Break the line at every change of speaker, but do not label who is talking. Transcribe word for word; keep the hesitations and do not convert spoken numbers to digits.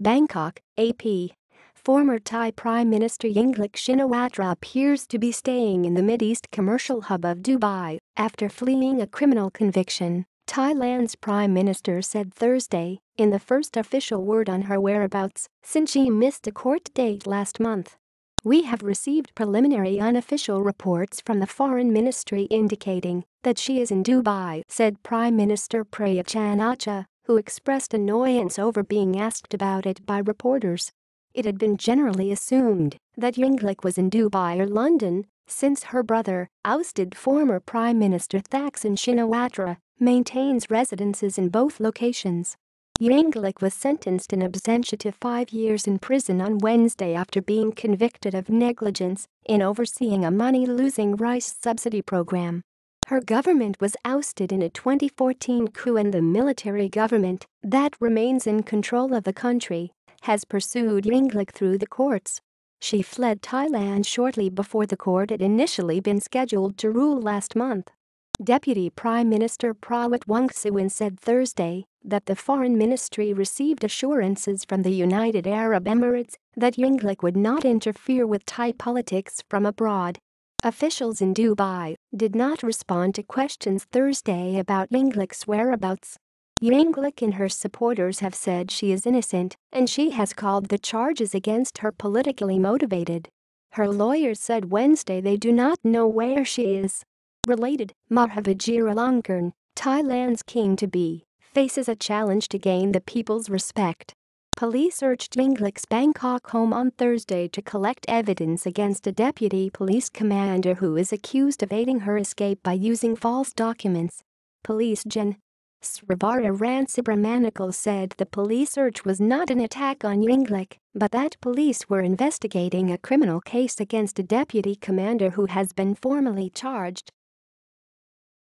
Bangkok, A P. Former Thai Prime Minister Yingluck Shinawatra appears to be staying in the Mideast commercial hub of Dubai after fleeing a criminal conviction, Thailand's Prime Minister said Thursday, in the first official word on her whereabouts since she missed a court date last month. "We have received preliminary unofficial reports from the Foreign Ministry indicating that she is in Dubai," said Prime Minister Prayuth Chan-ocha, who expressed annoyance over being asked about it by reporters. It had been generally assumed that Yingluck was in Dubai or London, since her brother, ousted former Prime Minister Thaksin Shinawatra, maintains residences in both locations. Yingluck was sentenced in absentia to five years in prison on Wednesday after being convicted of negligence in overseeing a money-losing rice subsidy program. Her government was ousted in a twenty fourteen coup, and the military government that remains in control of the country has pursued Yingluck through the courts. She fled Thailand shortly before the court had initially been scheduled to rule last month. Deputy Prime Minister Prayuth Chan-ocha said Thursday that the Foreign Ministry received assurances from the United Arab Emirates that Yingluck would not interfere with Thai politics from abroad. Officials in Dubai did not respond to questions Thursday about Yingluck's whereabouts. Yingluck and her supporters have said she is innocent, and she has called the charges against her politically motivated. Her lawyers said Wednesday they do not know where she is. Related, Mahavir Vajiralongkorn, Thailand's king-to-be, faces a challenge to gain the people's respect. Police urged Yingluck's Bangkok home on Thursday to collect evidence against a deputy police commander who is accused of aiding her escape by using false documents. Police Gen. Sravara Ransubramanickal said the police search was not an attack on Yingluck, but that police were investigating a criminal case against a deputy commander who has been formally charged.